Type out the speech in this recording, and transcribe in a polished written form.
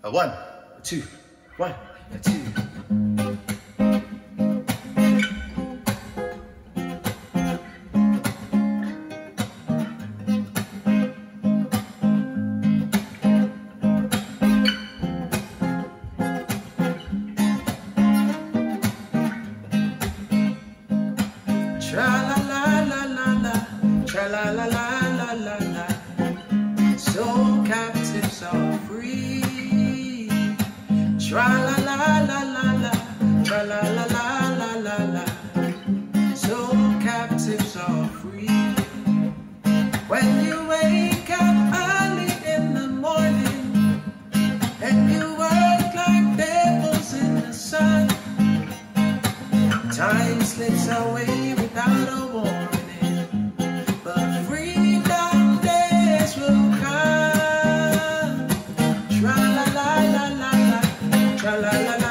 1, 2, 1, 2. Tra la la la la la, tra la la la la la la. Soul captives are free. Tra la la la la la, tra la la la la la la. Soul captives are free. When you wake up early in the morning and you work like devils in the sun, time slips away without a warning, but freedom days will come. Tra la la la la la, tra la la la.